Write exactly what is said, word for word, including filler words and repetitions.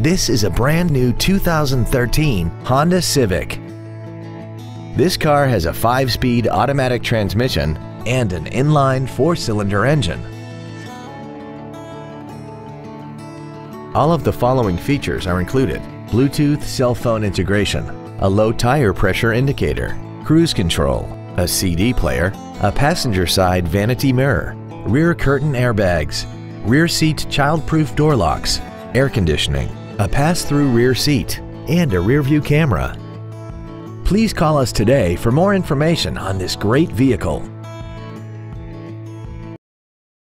This is a brand new two thousand thirteen Honda Civic. This car has a five-speed automatic transmission and an inline four-cylinder engine. All of the following features are included: Bluetooth cell phone integration, a low tire pressure indicator, cruise control, a C D player, a passenger side vanity mirror, rear curtain airbags, rear seat child-proof door locks, air conditioning, a pass-through rear seat, and a rear-view camera. Please call us today for more information on this great vehicle.